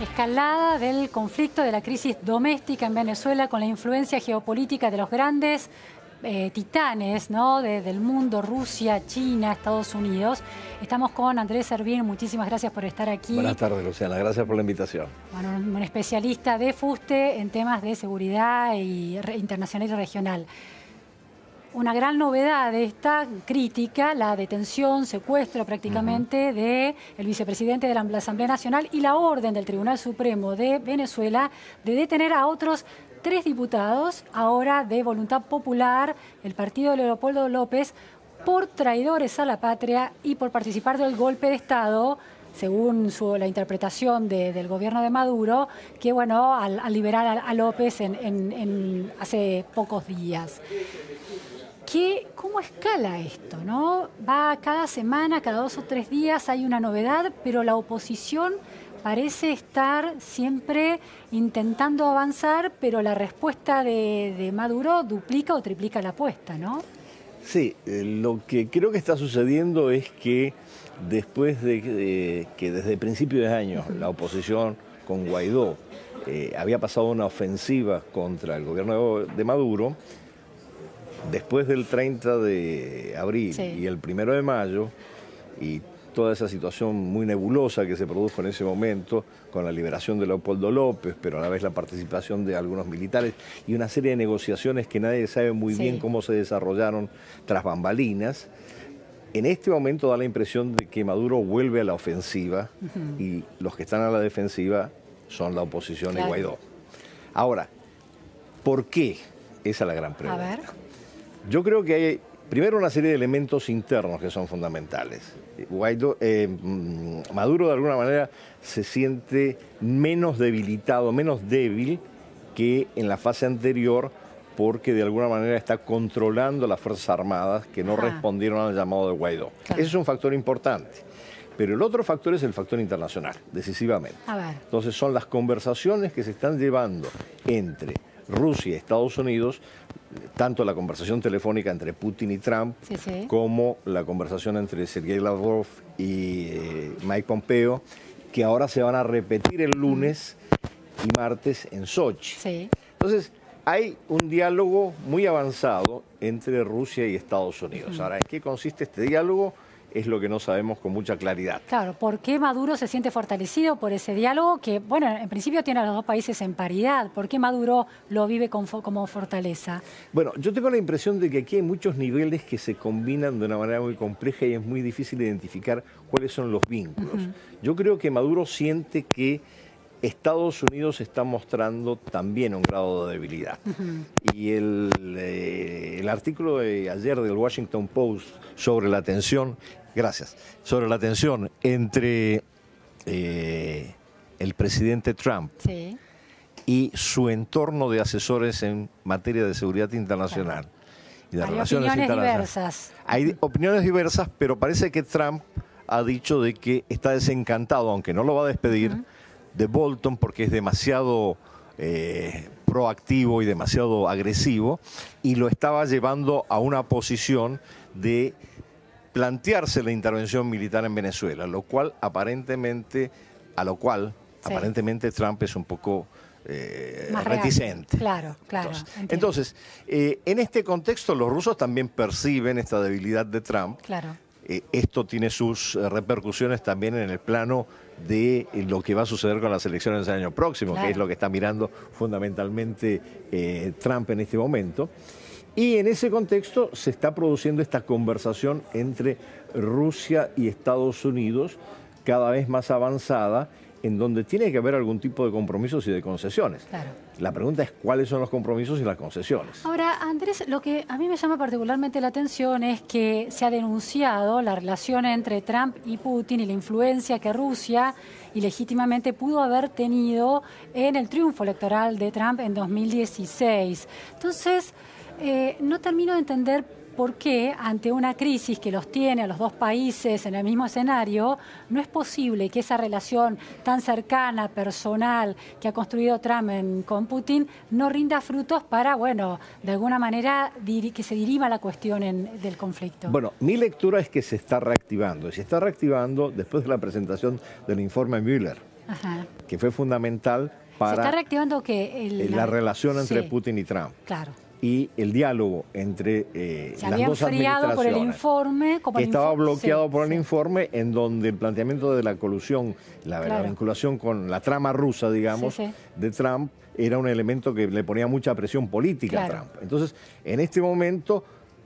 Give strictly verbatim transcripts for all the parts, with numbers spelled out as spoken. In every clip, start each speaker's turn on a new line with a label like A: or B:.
A: Escalada del conflicto, de la crisis doméstica en Venezuela con la influencia geopolítica de los grandes eh, titanes, ¿no? de, del mundo, Rusia, China, Estados Unidos. Estamos con Andrés Servín, muchísimas gracias por estar aquí.
B: Buenas tardes, Luciana, gracias por la invitación.
A: Bueno, un, un especialista de fuste en temas de seguridad y re, internacional y regional. Una gran novedad de esta crítica, la detención, secuestro prácticamente uh-huh. del vicepresidente de la Asamblea Nacional y la orden del Tribunal Supremo de Venezuela de detener a otros tres diputados, ahora de Voluntad Popular, el partido de Leopoldo López, por traidores a la patria y por participar del golpe de Estado, según su, la interpretación de, del gobierno de Maduro, que bueno, al, al liberar a, a López en, en, en, hace pocos días. ¿Qué, ¿Cómo escala esto, no? Va cada semana, cada dos o tres días hay una novedad, pero la oposición parece estar siempre intentando avanzar, pero la respuesta de, de Maduro duplica o triplica la apuesta, ¿no?
B: Sí, eh, lo que creo que está sucediendo es que después de, de que desde principios de año la oposición con Guaidó eh, había pasado una ofensiva contra el gobierno de, de Maduro, después del treinta de abril sí. y el primero de mayo, y toda esa situación muy nebulosa que se produjo en ese momento, con la liberación de Leopoldo López, pero a la vez la participación de algunos militares y una serie de negociaciones que nadie sabe muy sí. bien cómo se desarrollaron tras bambalinas, en este momento da la impresión de que Maduro vuelve a la ofensiva uh-huh. y los que están a la defensiva son la oposición claro. y Guaidó. Ahora, ¿por qué? Esa es la gran pregunta. A ver. Yo creo que hay, primero, una serie de elementos internos que son fundamentales. Guaidó, eh, Maduro, de alguna manera, se siente menos debilitado, menos débil que en la fase anterior, porque de alguna manera está controlando las Fuerzas Armadas que no Ajá. respondieron al llamado de Guaidó. Claro. Ese es un factor importante. Pero el otro factor es el factor internacional, decisivamente. A ver. Entonces, son las conversaciones que se están llevando entre Rusia y Estados Unidos, tanto la conversación telefónica entre Putin y Trump, sí, sí. como la conversación entre Sergei Lavrov y eh, Mike Pompeo, que ahora se van a repetir el lunes y martes en Sochi. Sí. Entonces, hay un diálogo muy avanzado entre Rusia y Estados Unidos. Uh-huh. Ahora, ¿en qué consiste este diálogo? Es lo que no sabemos con mucha claridad. Claro, ¿por qué Maduro se siente fortalecido por ese diálogo que, bueno, en principio tiene a los dos países en paridad? ¿Por qué Maduro lo vive con, como fortaleza? Bueno, yo tengo la impresión de que aquí hay muchos niveles que se combinan de una manera muy compleja y es muy difícil identificar cuáles son los vínculos. Uh-huh. Yo creo que Maduro siente que Estados Unidos está mostrando también un grado de debilidad. Uh-huh. Y el, eh, el artículo de ayer del Washington Post sobre la tensión, gracias, sobre la tensión entre eh, el presidente Trump sí. y su entorno de asesores en materia de seguridad internacional. Claro. Y de
A: Hay
B: relaciones
A: opiniones
B: internacionales.
A: diversas.
B: Hay opiniones diversas, pero parece que Trump ha dicho de que está desencantado, aunque no lo va a despedir, uh-huh. de Bolton porque es demasiado eh, proactivo y demasiado agresivo y lo estaba llevando a una posición de plantearse la intervención militar en Venezuela, lo cual aparentemente, a lo cual sí. aparentemente Trump es un poco eh, reticente. Claro, claro. Entonces, entonces eh, en este contexto los rusos también perciben esta debilidad de Trump. Claro. Eh, esto tiene sus eh, repercusiones también en el plano de eh, lo que va a suceder con las elecciones del año próximo, claro. que es lo que está mirando fundamentalmente eh, Trump en este momento. Y en ese contexto se está produciendo esta conversación entre Rusia y Estados Unidos cada vez más avanzada, en donde tiene que haber algún tipo de compromisos y de concesiones. Claro. La pregunta es cuáles son los compromisos y las concesiones. Ahora, Andrés, lo que a mí me llama particularmente la atención es que se ha denunciado la relación entre Trump y Putin y la influencia que Rusia ilegítimamente pudo haber tenido en el triunfo electoral de Trump en dos mil dieciséis. Entonces, eh, no termino de entender por qué, ante una crisis que los tiene a los dos países en el mismo escenario, no es posible que esa relación tan cercana, personal, que ha construido Trump en, con Putin, no rinda frutos para, bueno, de alguna manera que se dirima la cuestión en, del conflicto. Bueno, mi lectura es que se está reactivando, y se está reactivando después de la presentación del informe Mueller.
A: Ajá.
B: que fue fundamental para...
A: Se está reactivando que el,
B: la, la relación entre
A: sí.
B: Putin y Trump.
A: Claro.
B: Y el diálogo entre eh,
A: Se
B: las
A: había
B: dos
A: enfriado
B: administraciones.
A: por el informe. Como
B: que
A: el
B: estaba
A: informe,
B: bloqueado
A: sí,
B: por el
A: sí.
B: informe en donde el planteamiento de la colusión, la,
A: Claro.
B: la vinculación con la trama rusa, digamos,
A: Sí, sí.
B: de Trump, era un elemento que le ponía mucha presión política
A: Claro.
B: a Trump. Entonces, en este momento,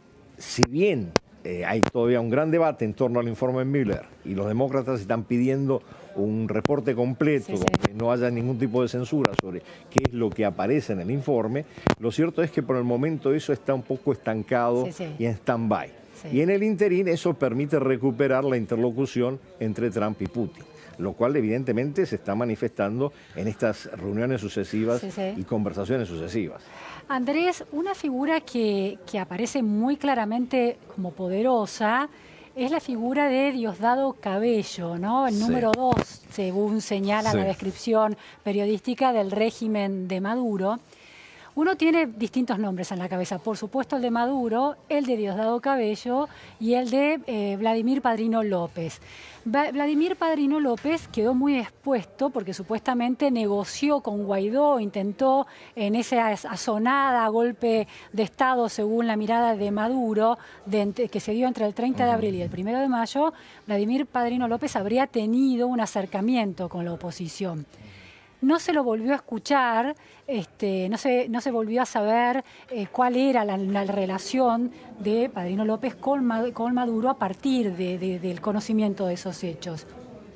B: si bien eh, hay todavía un gran debate en torno al informe Mueller y los demócratas están pidiendo un reporte completo
A: Sí, sí.
B: donde no haya ningún tipo de censura sobre qué es lo que aparece en el informe, lo cierto es que por el momento eso está un poco estancado
A: Sí, sí.
B: y en stand-by.
A: Sí.
B: Y en el interín eso permite recuperar la interlocución entre Trump y Putin, lo cual evidentemente se está manifestando en estas reuniones sucesivas
A: Sí, sí.
B: y conversaciones sucesivas.
A: Andrés, una figura que, que aparece muy claramente como poderosa es la figura de Diosdado Cabello, ¿no? El
B: Sí.
A: número dos, según señala
B: Sí.
A: la descripción periodística del régimen de Maduro. Uno tiene distintos nombres en la cabeza, por supuesto el de Maduro, el de Diosdado Cabello y el de eh, Vladimir Padrino López. Va Vladimir Padrino López quedó muy expuesto porque supuestamente negoció con Guaidó, intentó en esa asonada golpe de Estado, según la mirada de Maduro, de, que se dio entre el treinta de abril y el primero de mayo, Vladimir Padrino López habría tenido un acercamiento con la oposición. No se lo volvió a escuchar, este, no, se, no se volvió a saber eh, cuál era la, la relación de Padrino López con, con Maduro a partir de, de, del conocimiento de esos hechos.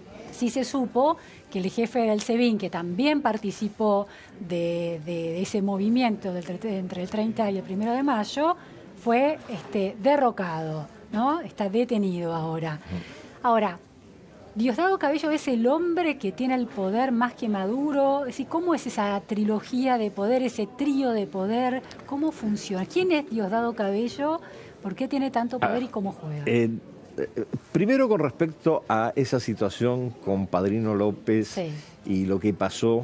A: Sí se supo que el jefe del SEBIN, que también participó de, de, de ese movimiento del, entre el treinta y el primero de mayo, fue este, derrocado, ¿no? Está detenido ahora. Ahora, Diosdado Cabello es el hombre que tiene el poder más que Maduro. Es decir, ¿cómo es esa trilogía de poder, ese trío de poder? ¿Cómo funciona? ¿Quién es Diosdado Cabello? ¿Por qué tiene tanto poder y cómo juega?
B: Eh, eh, primero con respecto a esa situación con Padrino López
A: Sí.
B: y lo que pasó,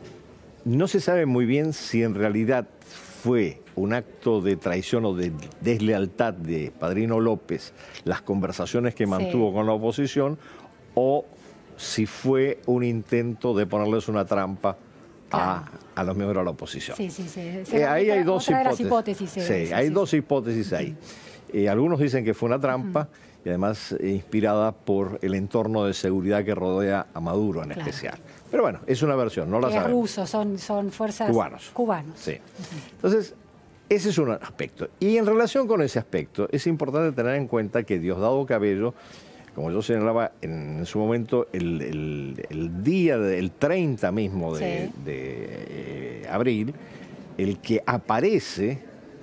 B: no se sabe muy bien si en realidad fue un acto de traición o de deslealtad de Padrino López las conversaciones que mantuvo
A: Sí.
B: con la oposición, o si fue un intento de ponerles una trampa
A: Claro.
B: a, a los miembros de la oposición.
A: Sí, sí, sí.
B: Eh, ahí
A: otra,
B: hay dos
A: otra de
B: hipótesis.
A: las hipótesis.
B: Sí,
A: eh, sí,
B: hay
A: sí,
B: dos
A: sí.
B: hipótesis ahí. Eh, algunos dicen que fue una trampa uh-huh. y además eh, inspirada por el entorno de seguridad que rodea a Maduro en
A: Claro.
B: especial. Pero bueno, es una versión, no la
A: Que es
B: sabemos.
A: ruso, son, son fuerzas
B: Cubanos.
A: cubanos.
B: Sí. Entonces, ese es un aspecto. Y en relación con ese aspecto, es importante tener en cuenta que Diosdado Cabello, como yo señalaba en su momento, el, el, el día del treinta mismo de,
A: Sí.
B: de eh, abril, el que aparece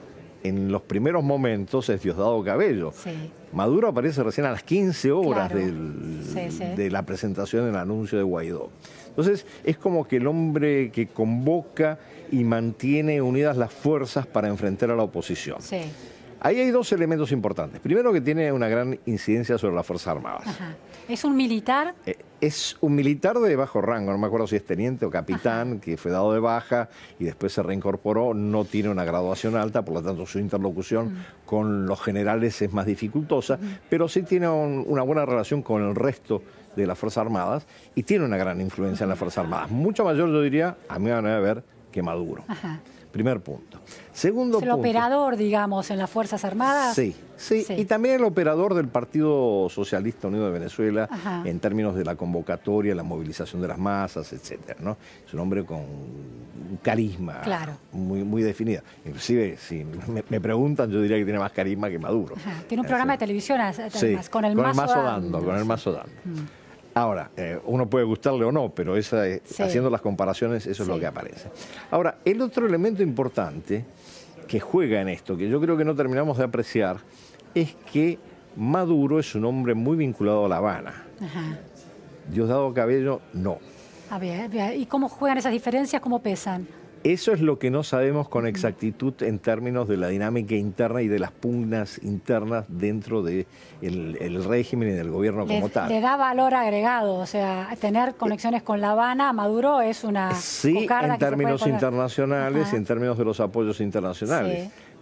B: en los primeros momentos es Diosdado Cabello.
A: Sí.
B: Maduro aparece recién a las quince horas
A: Claro.
B: del,
A: Sí, sí.
B: de la presentación del anuncio de Guaidó. Entonces, es como que el hombre que convoca y mantiene unidas las fuerzas para enfrentar a la oposición.
A: Sí.
B: Ahí hay dos elementos importantes. Primero, que tiene una gran incidencia sobre las Fuerzas Armadas.
A: Ajá. ¿Es un militar?
B: Eh, es un militar de bajo rango, no me acuerdo si es teniente o capitán, Ajá. que fue dado de baja y después se reincorporó, no tiene una graduación alta, por lo tanto su interlocución uh-huh. con los generales es más dificultosa, uh-huh. pero sí tiene un, una buena relación con el resto de las Fuerzas Armadas y tiene una gran influencia uh-huh. en las Fuerzas Armadas. Mucho mayor, yo diría, a mi manera de ver, que Maduro.
A: Ajá.
B: Primer punto. Segundo
A: ¿Es el
B: punto.
A: operador, digamos, en las Fuerzas Armadas?
B: Sí, sí, sí, y también el operador del Partido Socialista Unido de Venezuela, Ajá. en términos de la convocatoria, la movilización de las masas, etcétera, ¿no? Es un hombre con un carisma
A: claro.
B: muy, muy definido. Inclusive, si me, me preguntan, yo diría que tiene más carisma que Maduro.
A: Ajá. Tiene un programa de televisión, además,
B: sí,
A: con el
B: con
A: mazo,
B: el mazo
A: dando,
B: dando, con el
A: sí.
B: mazo dando. Mm. Ahora, eh, uno puede gustarle o no, pero esa, sí. haciendo las comparaciones, eso sí. es lo que aparece. Ahora, el otro elemento importante que juega en esto, que yo creo que no terminamos de apreciar, es que Maduro es un hombre muy vinculado a La Habana.
A: Ajá.
B: Diosdado Cabello, no.
A: A ver, ¿y cómo juegan esas diferencias? ¿Cómo pesan?
B: Eso es lo que no sabemos con exactitud en términos de la dinámica interna y de las pugnas internas dentro del de el régimen y del gobierno
A: le,
B: como tal.
A: Le da valor agregado, o sea, tener conexiones con La Habana, Maduro es una
B: sí, en términos internacionales Ajá. y en términos de los apoyos internacionales. Sí.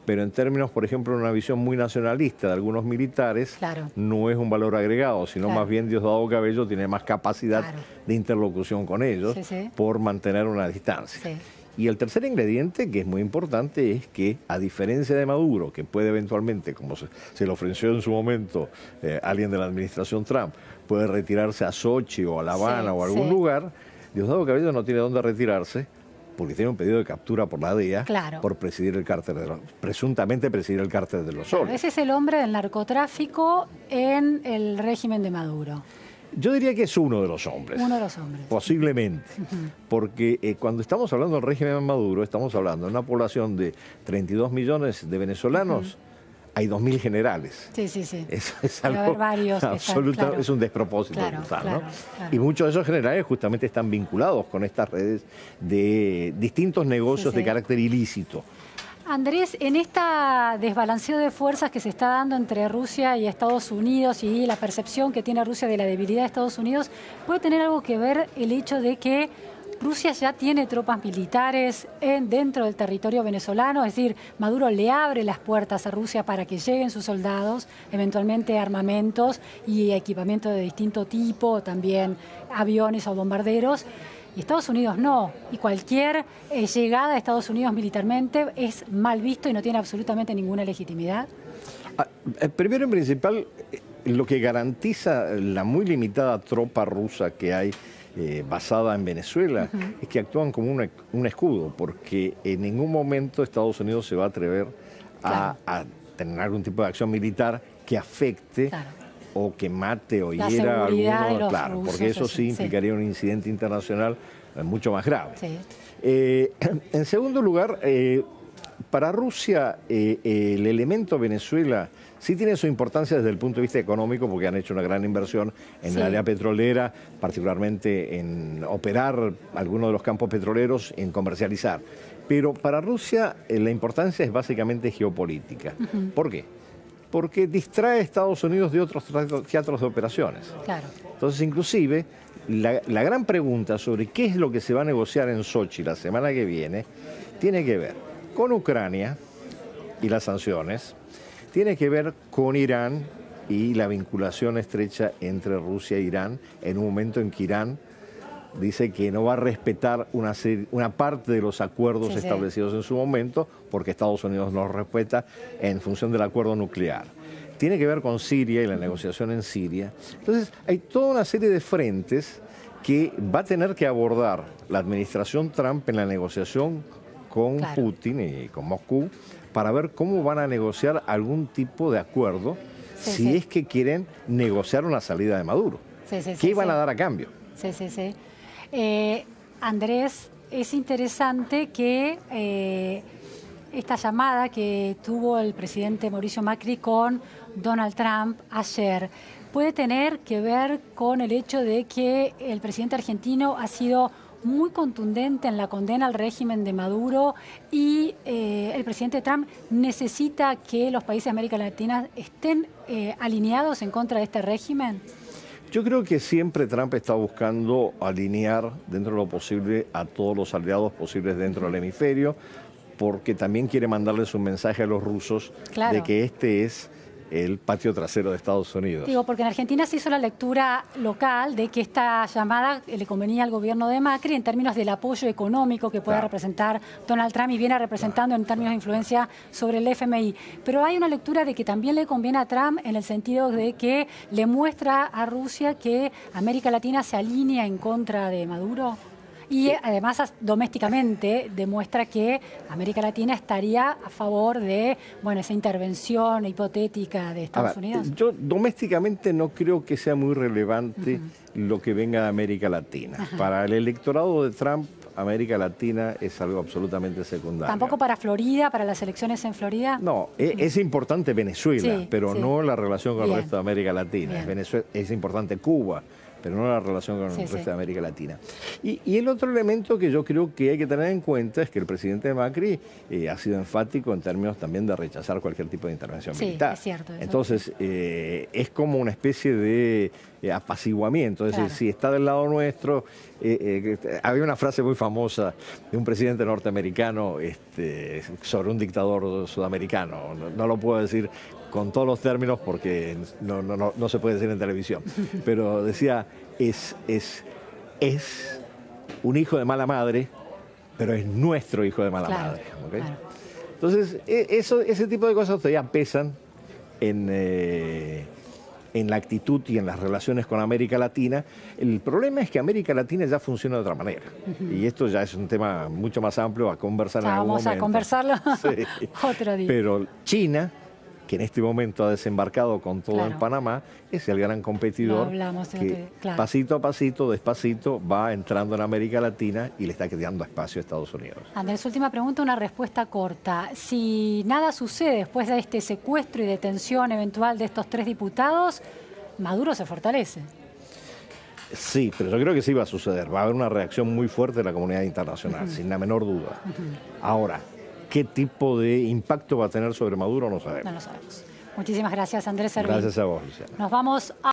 B: pero en términos, por ejemplo, de una visión muy nacionalista de algunos militares,
A: claro.
B: no es un valor agregado, sino claro. más bien Diosdado Cabello tiene más capacidad claro. de interlocución con ellos sí, sí. por mantener una distancia. Sí. Y el tercer ingrediente, que es muy importante, es que, a diferencia de Maduro, que puede eventualmente, como se, se le ofreció en su momento eh, alguien de la administración Trump, puede retirarse a Sochi o a La Habana sí, o a algún sí. lugar, Diosdado Cabello no tiene dónde retirarse, porque tiene un pedido de captura por la D E A claro. por presidir el cártel de los, presuntamente presidir el cártel de los Soles.
A: Claro, ese es el hombre del narcotráfico en el régimen de Maduro.
B: Yo diría que es uno de los hombres.
A: Uno de los hombres.
B: Posiblemente.
A: Uh-huh.
B: Porque eh, cuando estamos hablando del régimen de Maduro, estamos hablando de una población de treinta y dos millones de venezolanos, uh-huh. hay dos mil generales.
A: Sí, sí, sí.
B: Eso es algo
A: varios
B: absoluta, claro. es un despropósito
A: claro,
B: total,
A: claro,
B: ¿no?
A: claro.
B: Y muchos de esos generales justamente están vinculados con estas redes de distintos negocios sí, sí. de carácter ilícito.
A: Andrés, en esta desbalanceo de fuerzas que se está dando entre Rusia y Estados Unidos y la percepción que tiene Rusia de la debilidad de Estados Unidos, ¿puede tener algo que ver el hecho de que Rusia ya tiene tropas militares en, dentro del territorio venezolano? Es decir, Maduro le abre las puertas a Rusia para que lleguen sus soldados, eventualmente armamentos y equipamiento de distinto tipo, también aviones o bombarderos. Y Estados Unidos no, y cualquier eh, llegada a Estados Unidos militarmente es mal visto y no tiene absolutamente ninguna legitimidad.
B: Ah, primero, en principal, lo que garantiza la muy limitada tropa rusa que hay eh, basada en Venezuela uh-huh. es que actúan como una, un escudo, porque en ningún momento Estados Unidos se va a atrever claro. a, a tener algún tipo de acción militar que afecte claro. o que mate o hiera a alguno, claro, rusos, porque eso sí implicaría sí. un incidente internacional mucho más grave. Sí. Eh, en segundo lugar, eh, para Rusia eh, el elemento Venezuela sí tiene su importancia desde el punto de vista económico, porque han hecho una gran inversión en sí. el área petrolera, particularmente en operar algunos de los campos petroleros, en comercializar. Pero para Rusia eh, la importancia es básicamente geopolítica. Uh-huh. ¿Por qué? Porque distrae a Estados Unidos de otros teatros de operaciones.
A: Claro.
B: Entonces, inclusive, la, la gran pregunta sobre qué es lo que se va a negociar en Sochi la semana que viene tiene que ver con Ucrania y las sanciones, tiene que ver con Irán y la vinculación estrecha entre Rusia e Irán en un momento en que Irán dice que no va a respetar una, serie, una parte de los acuerdos sí, establecidos sí. en su momento, porque Estados Unidos no los respeta en función del acuerdo nuclear. Tiene que ver con Siria y la negociación en Siria. Entonces, hay toda una serie de frentes que va a tener que abordar la administración Trump en la negociación con claro. Putin y con Moscú, para ver cómo van a negociar algún tipo de acuerdo, sí, si sí. es que quieren negociar una salida de Maduro.
A: Sí, sí,
B: ¿Qué
A: sí,
B: van
A: sí.
B: a dar a cambio?
A: Sí, sí, sí. Eh, Andrés, es interesante que eh, esta llamada que tuvo el presidente Mauricio Macri con Donald Trump ayer puede tener que ver con el hecho de que el presidente argentino ha sido muy contundente en la condena al régimen de Maduro y eh, el presidente Trump necesita que los países de América Latina estén eh, alineados en contra de este régimen.
B: Yo creo que siempre Trump está buscando alinear dentro de lo posible a todos los aliados posibles dentro del hemisferio, porque también quiere mandarles un mensaje a los rusos claro. de que este es el patio trasero de Estados Unidos.
A: Digo, porque en Argentina se hizo la lectura local de que esta llamada le convenía al gobierno de Macri en términos del apoyo económico que pueda claro. representar Donald Trump y viene representando claro. en términos de influencia sobre el F M I. Pero hay una lectura de que también le conviene a Trump en el sentido de que le muestra a Rusia que América Latina se alinea en contra de Maduro. Y además domésticamente demuestra que América Latina estaría a favor de bueno, esa intervención hipotética de Estados
B: ver,
A: Unidos.
B: Yo domésticamente no creo que sea muy relevante uh-huh. lo que venga de América Latina. Uh-huh. Para el electorado de Trump, América Latina es algo absolutamente secundario.
A: ¿Tampoco para Florida, para las elecciones en Florida?
B: No, es, es importante Venezuela, sí, pero sí. no la relación con Bien. el resto de América Latina. Es, Venezuela, es importante Cuba, pero no la relación con
A: Sí,
B: el resto
A: sí.
B: de América Latina. Y, y el otro elemento que yo creo que hay que tener en cuenta es que el presidente Macri eh, ha sido enfático en términos también de rechazar cualquier tipo de intervención
A: Sí,
B: militar.
A: es cierto eso.
B: Entonces, eh, es como una especie de eh, apaciguamiento. Es
A: Claro.
B: decir, si está del lado nuestro, eh, eh, había una frase muy famosa de un presidente norteamericano este, sobre un dictador sudamericano. No, no lo puedo decir con todos los términos porque no, no, no, no se puede decir en televisión, pero decía, es, es, es un hijo de mala madre, pero es nuestro hijo de mala
A: Claro,
B: madre. ¿Okay?
A: claro.
B: Entonces, eso, ese tipo de cosas todavía pesan en, eh, en la actitud y en las relaciones con América Latina. El problema es que América Latina ya funciona de otra manera. Uh-huh. Y esto ya es un tema mucho más amplio a conversar
A: ya,
B: en algún
A: vamos
B: momento.
A: a conversarlo
B: sí.
A: otro día.
B: Pero China, que en este momento ha desembarcado con todo
A: claro.
B: en Panamá, es el gran competidor
A: hablamos,
B: que
A: claro.
B: pasito a pasito, despacito, va entrando en América Latina y le está quedando espacio a Estados Unidos.
A: Andrés, última pregunta, una respuesta corta. Si nada sucede después de este secuestro y detención eventual de estos tres diputados, Maduro se fortalece.
B: Sí, pero yo creo que sí va a suceder. Va a haber una reacción muy fuerte de la comunidad internacional, uh-huh. sin la menor duda. Uh-huh. Ahora, ¿qué tipo de impacto va a tener sobre Maduro? No sabemos.
A: No lo sabemos. Muchísimas gracias, Andrés Servín.
B: Gracias a vos, Luciana.
A: Nos vamos a...